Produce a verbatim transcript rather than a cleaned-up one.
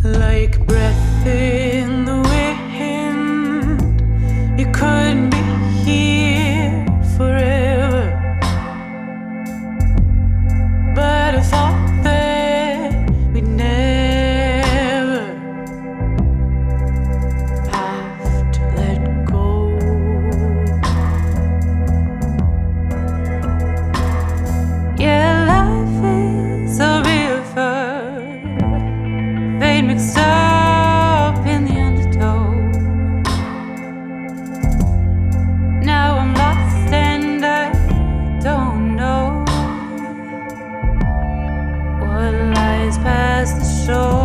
like breath in the wind. You couldn't be here forever, but I thought that we'd never have to let go. Yeah, life is a river, fate mixed up in the undertow. Now I'm lost and I don't know what lies past the shore.